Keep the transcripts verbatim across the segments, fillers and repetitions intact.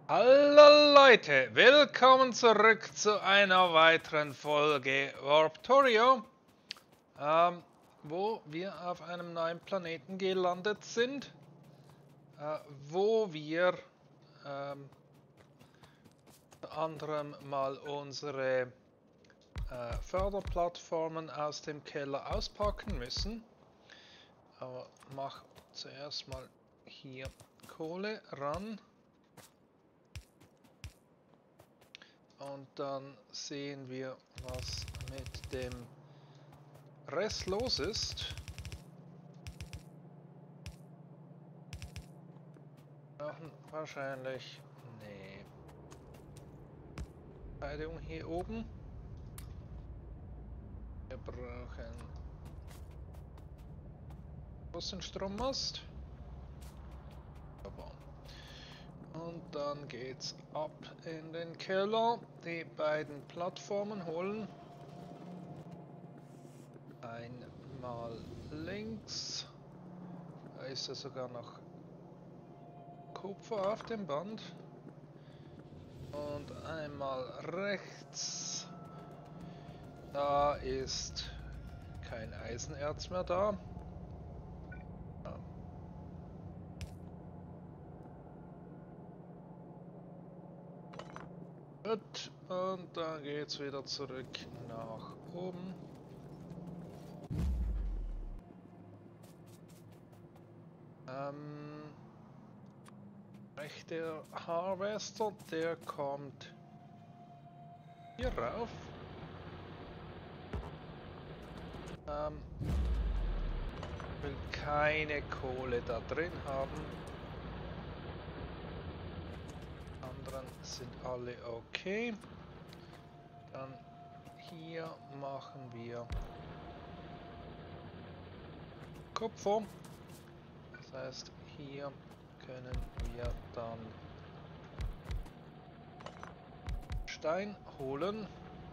Hallo Leute, willkommen zurück zu einer weiteren Folge Warptorio, ähm, wo wir auf einem neuen Planeten gelandet sind, äh, wo wir ähm, unter anderem mal unsere äh, Förderplattformen aus dem Keller auspacken müssen. Aber mach zuerst mal hier Kohle ran. Und dann sehen wir, was mit dem Rest los ist. Brauchen wahrscheinlich... Nee. Verteidigung hier oben. Wir brauchen... großen Strommast. Und dann geht's ab in den Keller. Die beiden Plattformen holen. Einmal links. Da ist ja sogar noch Kupfer auf dem Band. Und einmal rechts. Da ist kein Eisenerz mehr da. Ja. Gut, und dann geht's wieder zurück nach oben. Ähm, der Harvester, der kommt hier rauf. Ähm, will keine Kohle da drin haben. Anderen sind alle okay. Dann hier machen wir Kupfer. Das heißt, hier können wir dann Stein holen.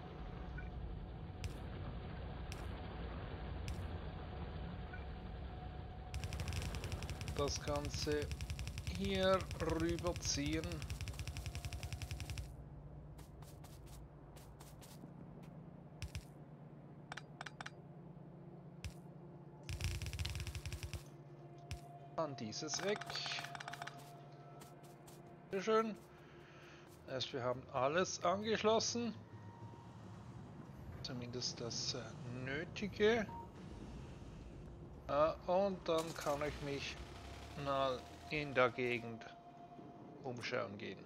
Das Ganze hier rüberziehen. An dieses weg. Sehr schön. Das heißt, wir haben alles angeschlossen. Zumindest das äh, Nötige. Äh, und dann kann ich mich mal in der Gegend umschauen gehen.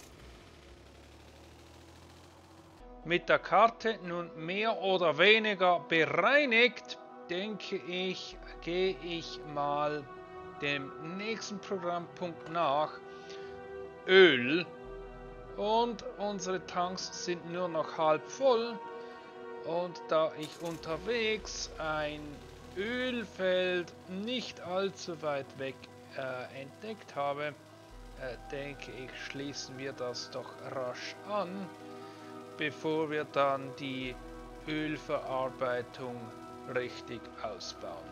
Mit der Karte nun mehr oder weniger bereinigt, denke ich, gehe ich mal dem nächsten Programmpunkt nach. Öl. Und unsere Tanks sind nur noch halb voll. Und da ich unterwegs ein Ölfeld nicht allzu weit weg äh, entdeckt habe, äh, denke ich, schließen wir das doch rasch an, bevor wir dann die Ölverarbeitung richtig ausbauen.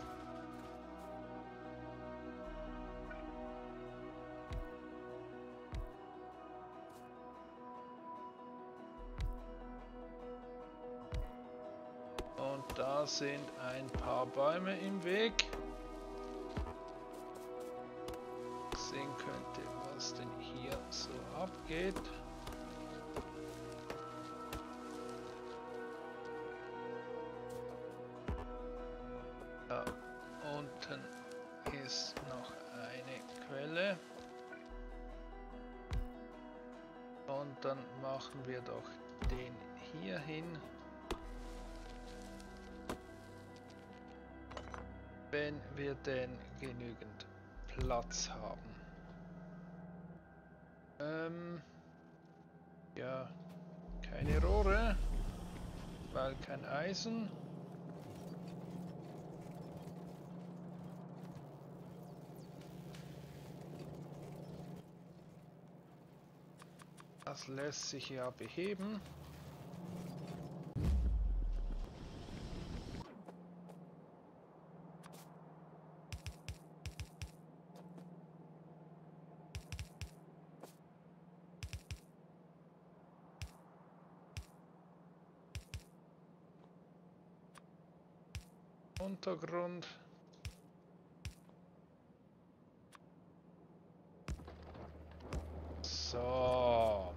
Und da sind ein paar Bäume im Weg. Sehen könnte, was denn hier so abgeht. Da unten ist noch eine Quelle. Und dann machen wir doch den hier hin. Wenn wir denn genügend Platz haben. Ähm, ja, keine Rohre, weil kein Eisen. Das lässt sich ja beheben. Untergrund. So.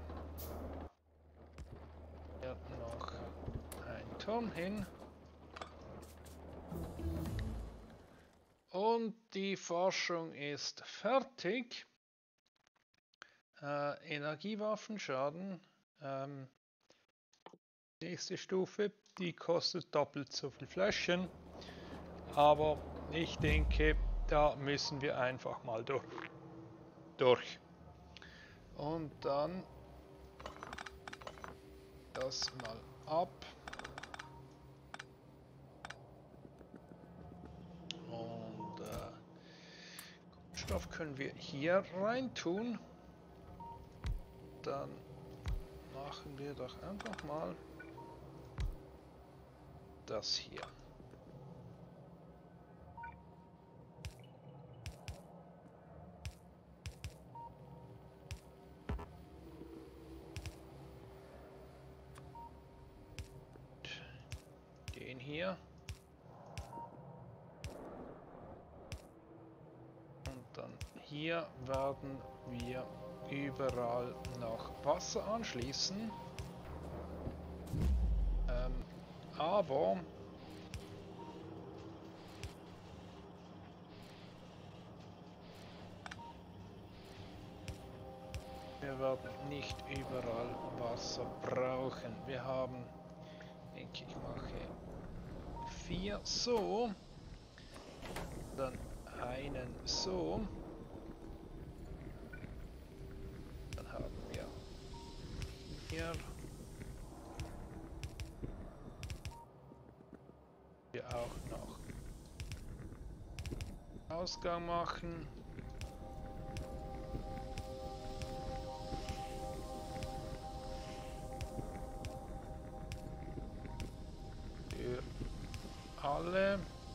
Hier noch ein Turm hin. Und die Forschung ist fertig. Äh, Energiewaffenschaden. Ähm, nächste Stufe, die kostet doppelt so viel Fläschchen. Aber ich denke, da müssen wir einfach mal durch. durch. Und dann das mal ab. Und äh, Stoff können wir hier rein tun. Dann machen wir doch einfach mal das hier. Den hier. Und dann hier werden wir überall noch Wasser anschließen. Ähm, aber wir werden nicht überall Wasser brauchen. Wir haben, denke ich, mache vier so, dann einen so. Dann haben wir hier, hier auch noch Ausgang machen. Für alle.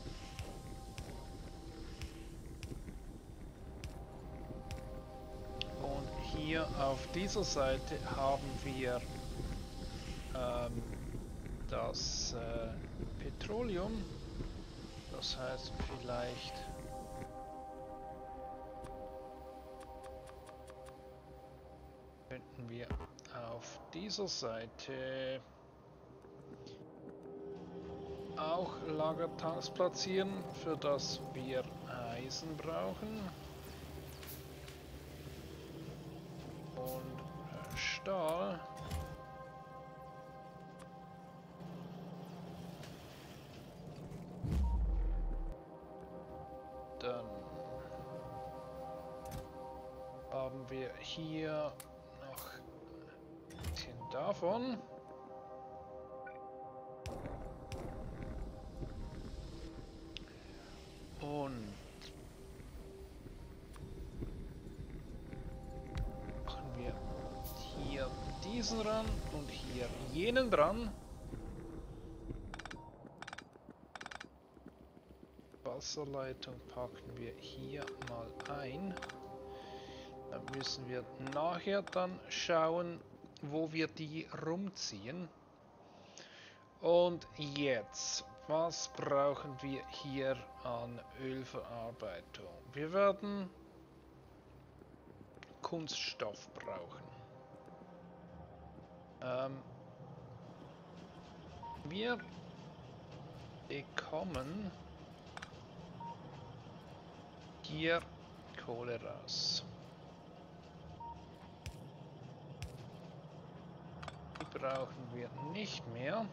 Und hier auf dieser Seite haben wir ähm, das äh, Petroleum. Das heißt vielleicht könnten wir auf dieser Seite auch Lagertanks platzieren, für das wir Eisen brauchen und äh, Stahl. Dann haben wir hier noch ein bisschen davon. Und machen wir hier diesen ran und hier jenen dran. Wasserleitung packen wir hier mal ein. Dann müssen wir nachher dann schauen, wo wir die rumziehen. Und jetzt, was brauchen wir hier an Ölverarbeitung? Wir werden Kunststoff brauchen. Ähm, wir bekommen hier Kohle raus. Die brauchen wir nicht mehr.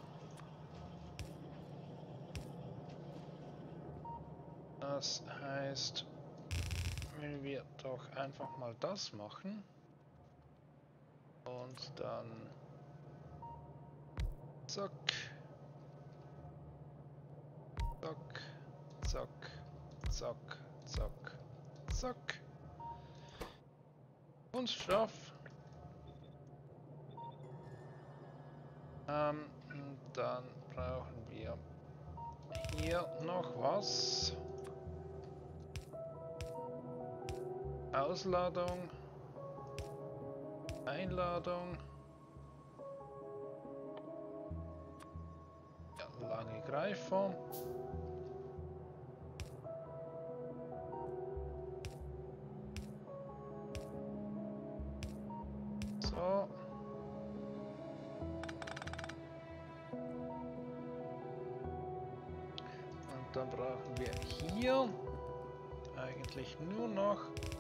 Das heißt, wenn wir doch einfach mal das machen und dann zack, zack, zack, zack, zack, zack. Kunststoff. Ähm, dann brauchen wir hier noch was. Ausladung. Einladung. Ja, lange Greifer. So. Und dann brauchen wir hier eigentlich nur noch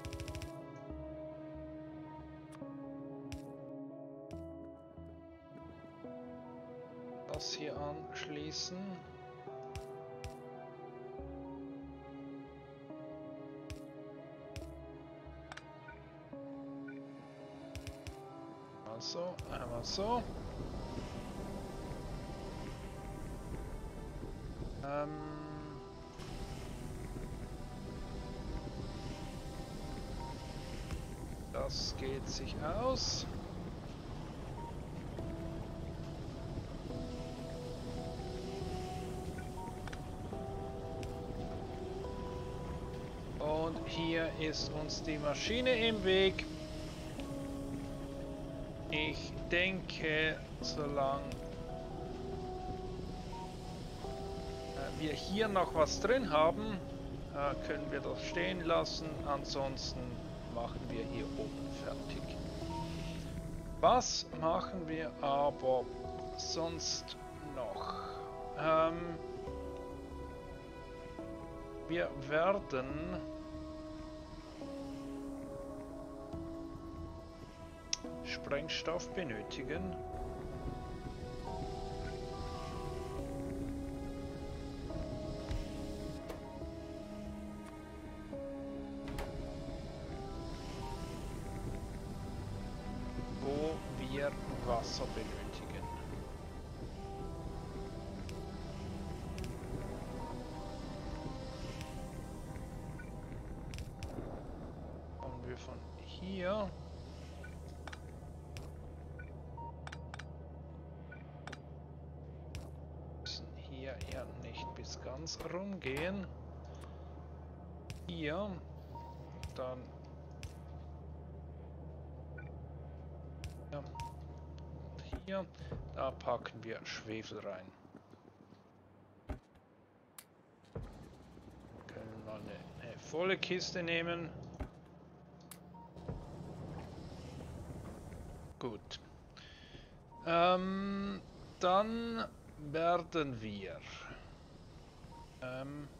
das hier anschließen. So, einmal so. Ähm das geht sich aus. Und hier ist uns die Maschine im Weg. Ich denke, solange wir hier noch was drin haben, können wir das stehen lassen. Ansonsten machen wir hier oben fertig. Was machen wir aber sonst noch? Ähm, wir werden Sprengstoff benötigen. Wo wir Wasser benötigen. Kommen wir von hier. Hier ja nicht bis ganz rumgehen. Hier. Dann. Ja. Und hier. Da packen wir Schwefel rein. Können wir eine, eine volle Kiste nehmen. Gut. Ähm, dann werden wir ähm,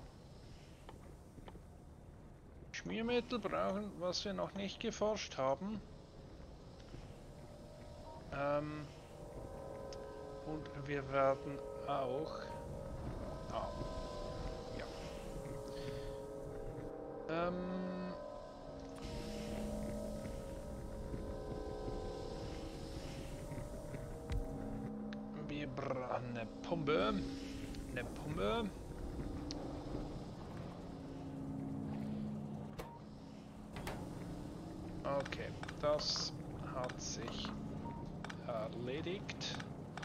Schmiermittel brauchen, was wir noch nicht geforscht haben. Ähm, und wir werden auch ah, ja. Ähm, wir brauchen eine Pumpe. Eine Pumpe. Okay, das hat sich erledigt.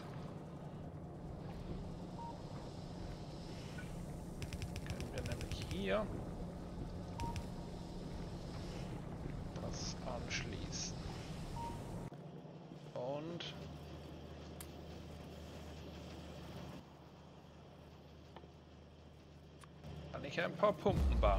Können wir nämlich hier das anschließen. Und kann ich ein paar Pumpen bauen.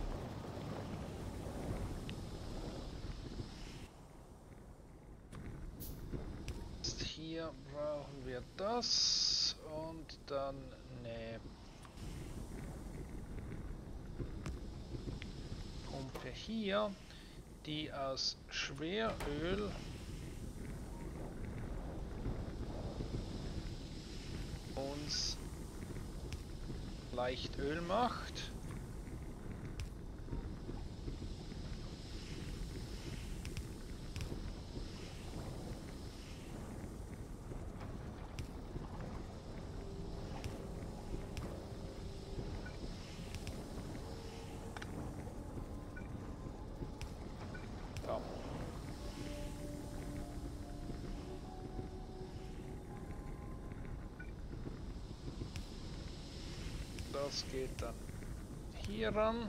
Hier brauchen wir das und dann eine Pumpe hier, die aus Schweröl uns leicht Öl macht. Das geht dann hier ran.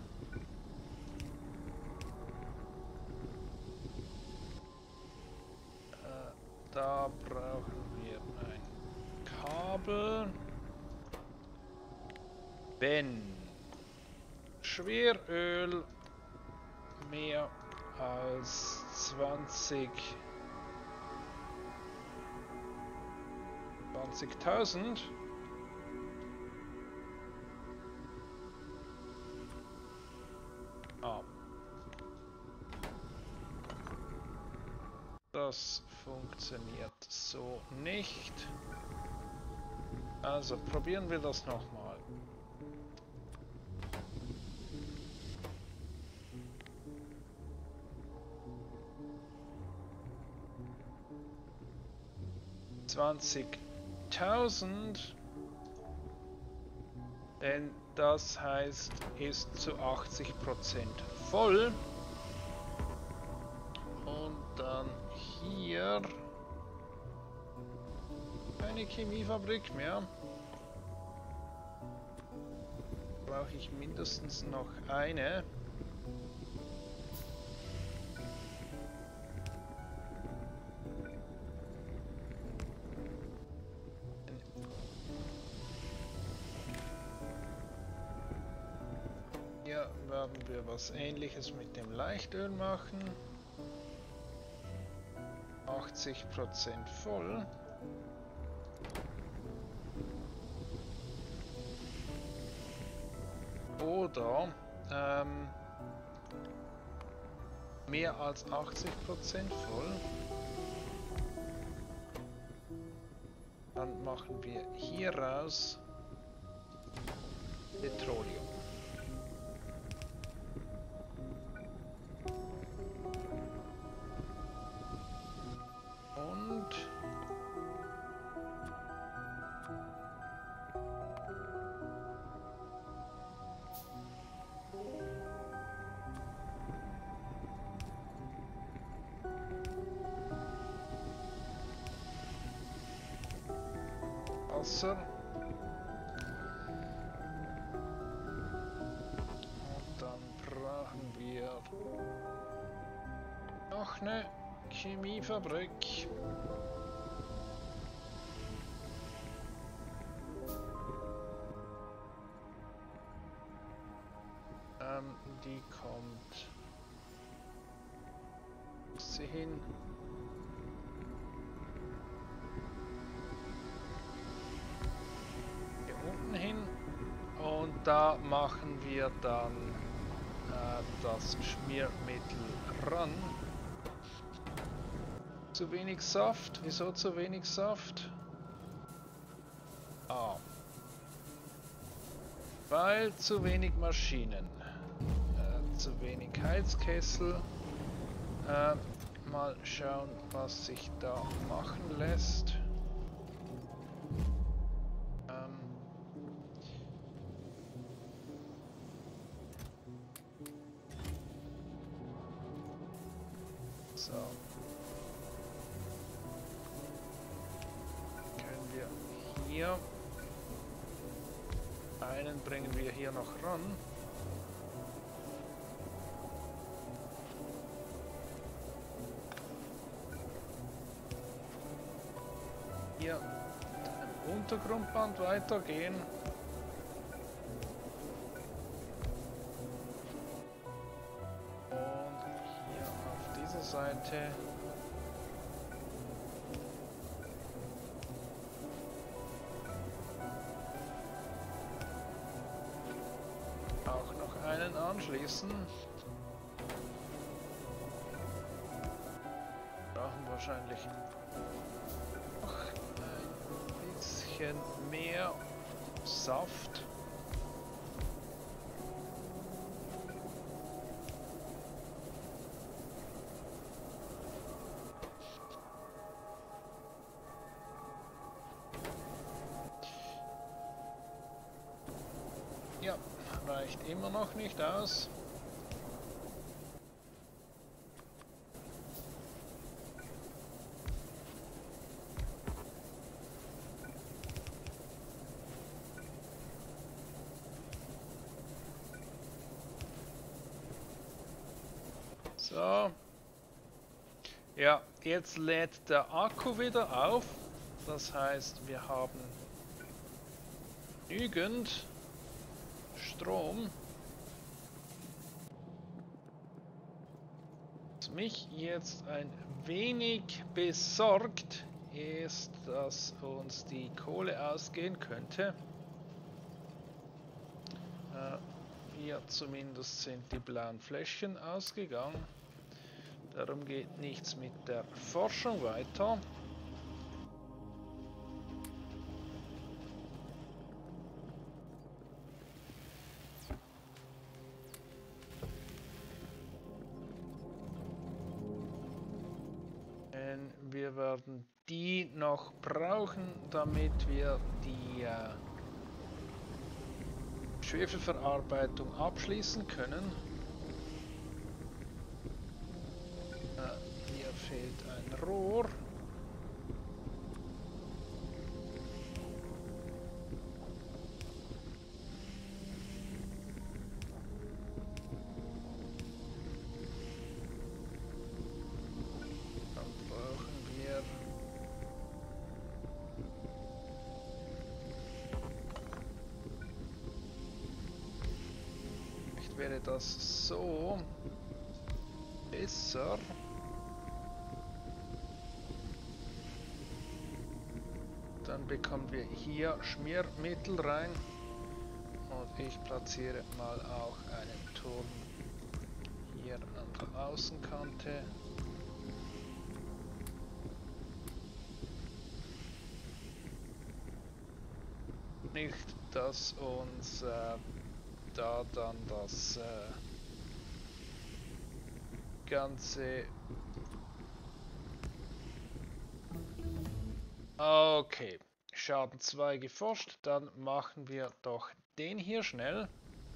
Äh, da brauchen wir ein Kabel. Wenn Schweröl mehr als zwanzig zwanzigtausend. Ah. Das funktioniert so nicht. Also probieren wir das nochmal. zwanzigtausend, denn das heißt, ist zu achtzig Prozent voll. Und dann hier keine Chemiefabrik mehr. Brauche ich mindestens noch eine. Hier werden wir was Ähnliches mit dem Leichtöl machen. achtzig Prozent voll. Oder ähm, mehr als achtzig Prozent voll. Dann machen wir hieraus Petroleum. Und Wasser. Und dann brauchen wir noch eine Chemiefabrik. Ähm, die kommt sie hin. Hin und da machen wir dann äh, das Schmiermittel ran. Zu wenig Saft? Wieso zu wenig Saft? Ah. Weil zu wenig Maschinen. Äh, zu wenig Heizkessel. Äh, mal schauen, was sich da machen lässt. So. Können wir hier einen bringen wir hier noch ran. Hier im Untergrundband weitergehen. Seite. Auch noch einen anschließen. Brauchen wahrscheinlich noch ein bisschen mehr Saft. Ja, reicht immer noch nicht aus. So. Ja, jetzt lädt der Akku wieder auf. Das heißt, wir haben genügend Strom. Was mich jetzt ein wenig besorgt ist, dass uns die Kohle ausgehen könnte. Äh, hier zumindest sind die blauen Fläschchen ausgegangen. Darum geht nichts mit der Forschung weiter. Wir werden die noch brauchen, damit wir die äh, Schwefelverarbeitung abschließen können. Äh, hier fehlt ein Rohr. Wäre das so besser. Dann bekommen wir hier Schmiermittel rein und ich platziere mal auch einen Turm hier an der Außenkante. Nicht, dass uns äh, da dann das äh, Ganze... Okay, Schaden zwei geforscht, dann machen wir doch den hier schnell.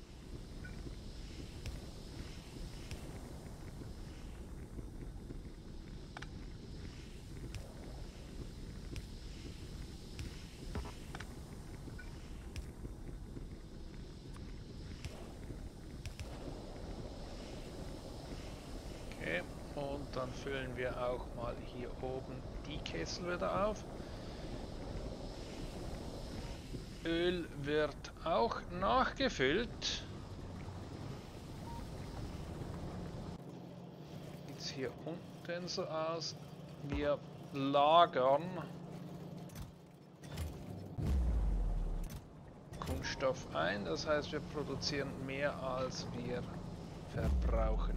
Und dann füllen wir auch mal hier oben die Kessel wieder auf. Öl wird auch nachgefüllt. Sieht es hier unten so aus. Wir lagern Kunststoff ein, das heißt wir produzieren mehr als wir verbrauchen.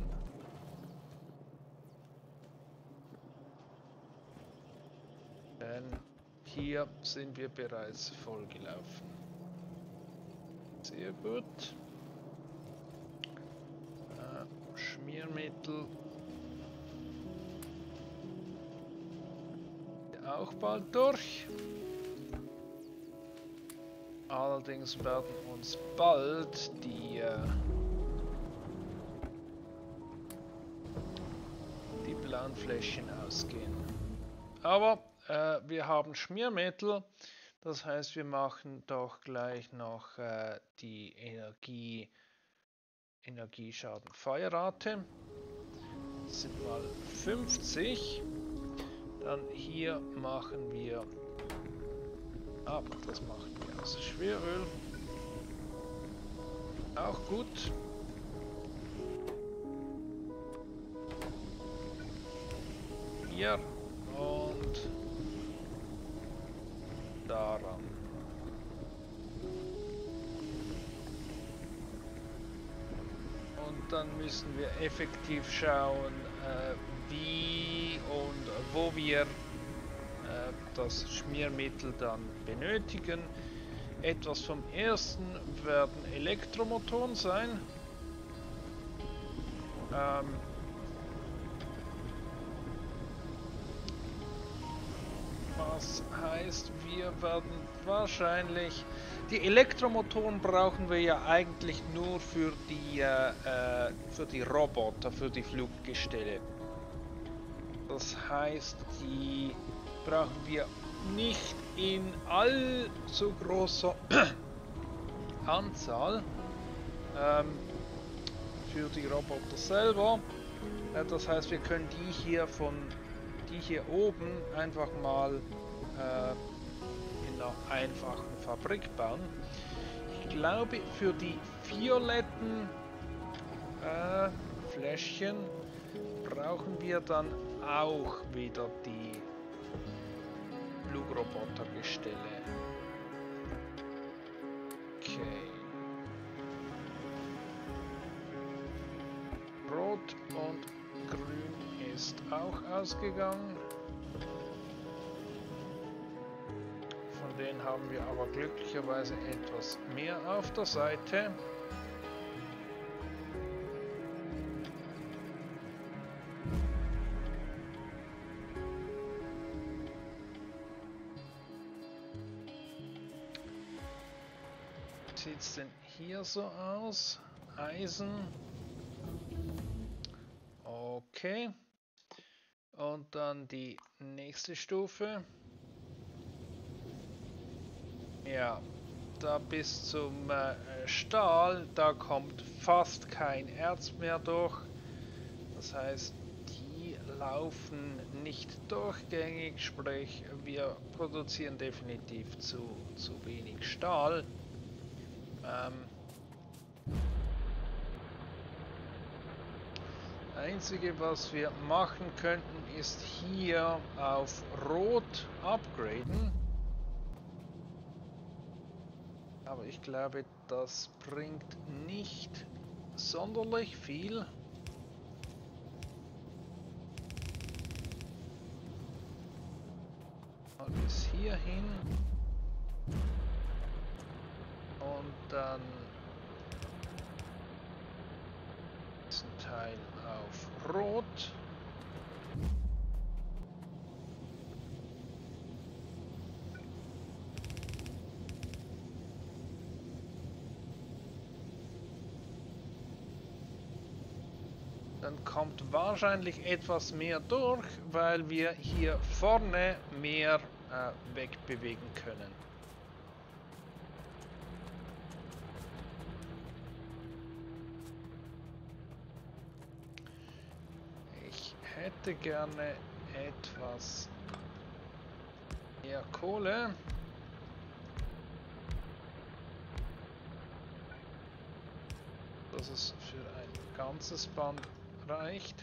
Denn hier sind wir bereits vollgelaufen. Sehr gut. Äh, Schmiermittel. Auch bald durch. Allerdings werden uns bald die, äh, die blauen Fläschchen ausgehen. Aber äh, wir haben Schmiermittel, das heißt wir machen doch gleich noch äh, die Energie, Energieschaden Feuerrate. Das sind mal fünfzig. Dann hier machen wir, aber das machen wir aus Schweröl. Auch gut. Hier und daran. Und dann müssen wir effektiv schauen, äh, wie und wo wir äh, das Schmiermittel dann benötigen. Etwas vom ersten werden Elektromotoren sein. Ähm, was heißt, wir werden wahrscheinlich... Die Elektromotoren brauchen wir ja eigentlich nur für die, äh, für die Roboter, für die Fluggestelle. Das heißt, die brauchen wir nicht in allzu großer Anzahl ähm, für die Roboter selber. Äh, das heißt, wir können die hier von die hier oben einfach mal äh, in einer einfachen Fabrik bauen. Ich glaube, für die violetten äh, Fläschchen brauchen wir dann auch wieder die Flugrobotergestelle. Okay. Rot und Grün ist auch ausgegangen. Von denen haben wir aber glücklicherweise etwas mehr auf der Seite. Sieht es denn hier so aus? Eisen. Okay. Und dann die nächste Stufe. Ja, da bis zum äh, Stahl, da kommt fast kein Erz mehr durch. Das heißt, die laufen nicht durchgängig, sprich wir produzieren definitiv zu, zu wenig Stahl. Ähm, das Einzige, was wir machen könnten, ist hier auf Rot upgraden. Aber ich glaube, das bringt nicht sonderlich viel. Mal bis hierhin. Und dann diesen Teil auf Rot. Dann kommt wahrscheinlich etwas mehr durch, weil wir hier vorne mehr äh, wegbewegen können. Ich hätte gerne etwas mehr Kohle. Dass es für ein ganzes Band reicht.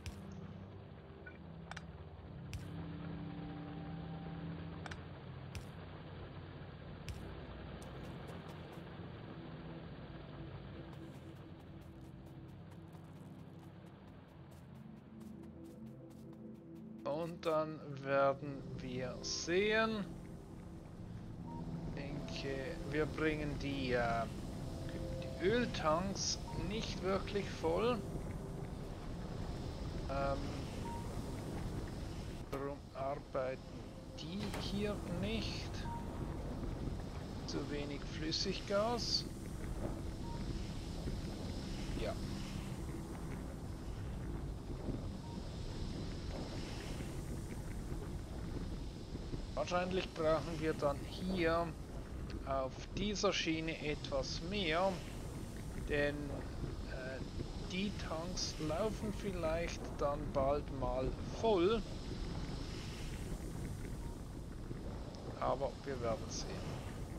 Und dann werden wir sehen. Ich denke, wir bringen die, äh, die Öltanks nicht wirklich voll. Ähm, warum arbeiten die hier nicht? Zu wenig Flüssiggas. Ja. Wahrscheinlich brauchen wir dann hier auf dieser Schiene etwas mehr, denn äh, die Tanks laufen vielleicht dann bald mal voll, aber wir werden sehen.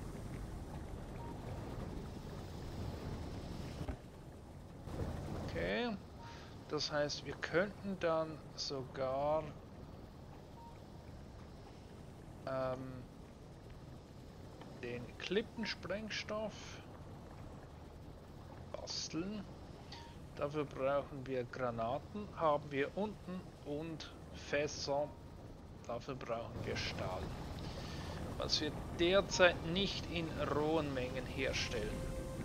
Okay, das heißt, wir könnten dann sogar ähm, den Klippensprengstoff basteln. Dafür brauchen wir Granaten, haben wir unten, und Fässer. Dafür brauchen wir Stahl, was wir derzeit nicht in rohen Mengen herstellen.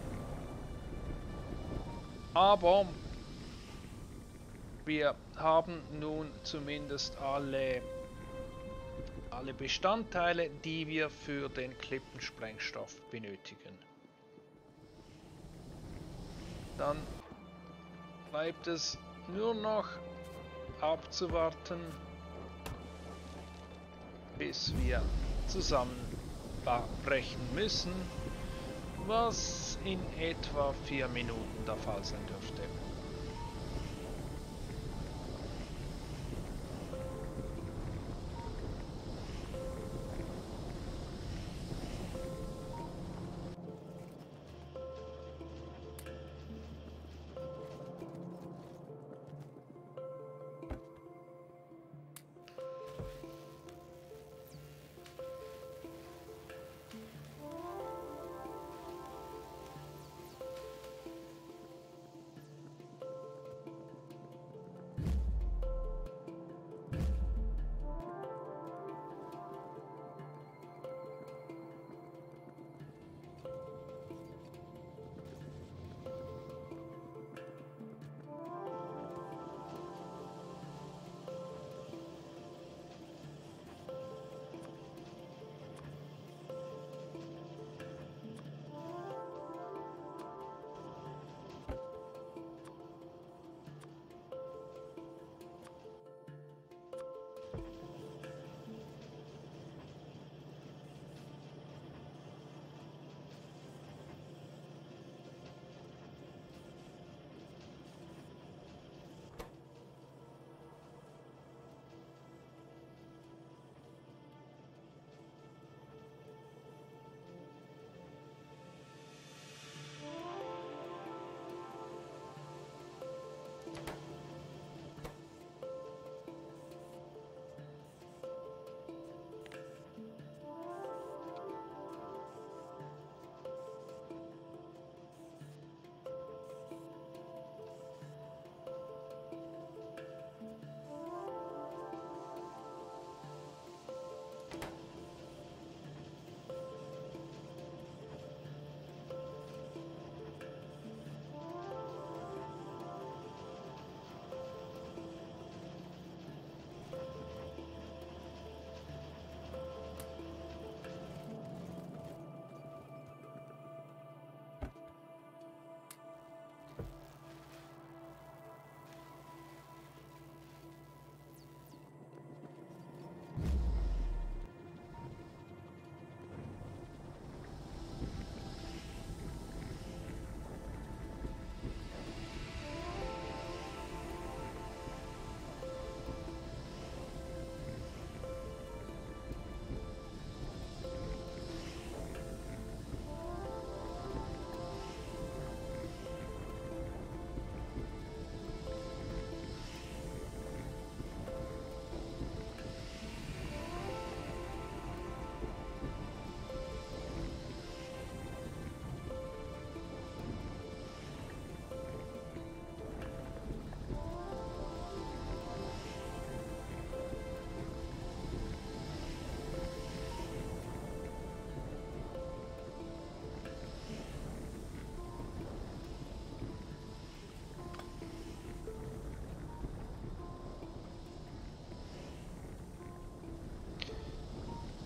Aber wir haben nun zumindest alle, alle Bestandteile, die wir für den Klippensprengstoff benötigen. Dann bleibt es nur noch abzuwarten, bis wir zusammenbrechen müssen, was in etwa vier Minuten der Fall sein dürfte.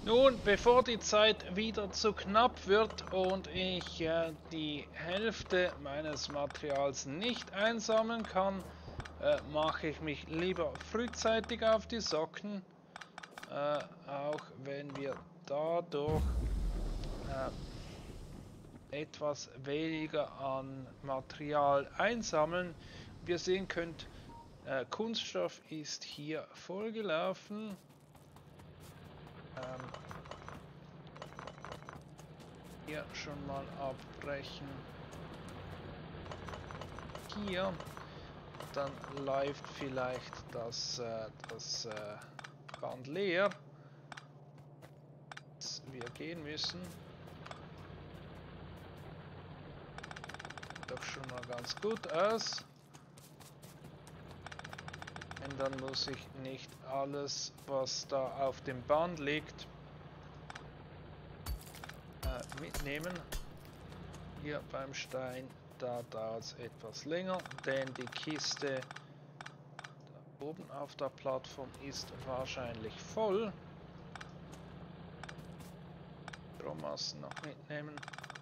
Nun, bevor die Zeit wieder zu knapp wird und ich äh, die Hälfte meines Materials nicht einsammeln kann, äh, mache ich mich lieber frühzeitig auf die Socken, äh, auch wenn wir dadurch äh, etwas weniger an Material einsammeln. Wie ihr sehen könnt, äh, Kunststoff ist hier vollgelaufen. Ähm, hier schon mal abbrechen. Hier. Dann läuft vielleicht das, äh, das äh, Band leer. Dass wir gehen müssen. Doch schon mal ganz gut aus. Und dann muss ich nicht alles, was da auf dem Band liegt, äh, mitnehmen. Hier beim Stein, da dauert es etwas länger, denn die Kiste da oben auf der Plattform ist wahrscheinlich voll. Strohmassen noch mitnehmen.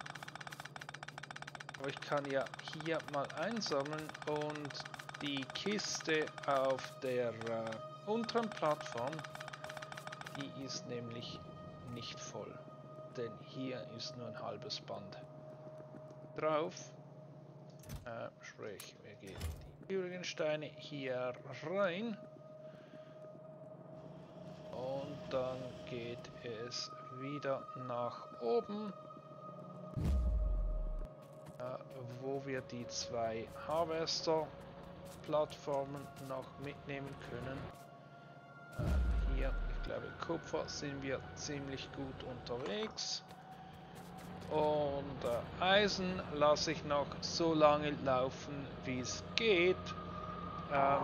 Aber ich kann ja hier mal einsammeln und die Kiste auf der äh, unteren Plattform, die ist nämlich nicht voll, denn hier ist nur ein halbes Band drauf. Äh, sprich, wir geben die übrigen Steine hier rein und dann geht es wieder nach oben, äh, wo wir die zwei Harvester Plattformen noch mitnehmen können. Äh, hier, ich glaube, Kupfer sind wir ziemlich gut unterwegs. Und äh, Eisen lasse ich noch so lange laufen, wie es geht, ähm,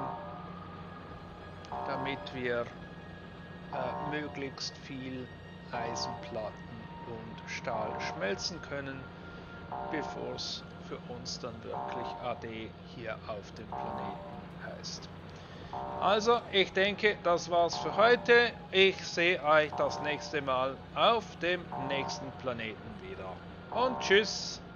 damit wir äh, möglichst viel Eisenplatten und Stahl schmelzen können, bevor es für uns dann wirklich A D hier auf dem Planeten heißt. Also, ich denke, das war's für heute. Ich sehe euch das nächste Mal auf dem nächsten Planeten wieder. Und tschüss!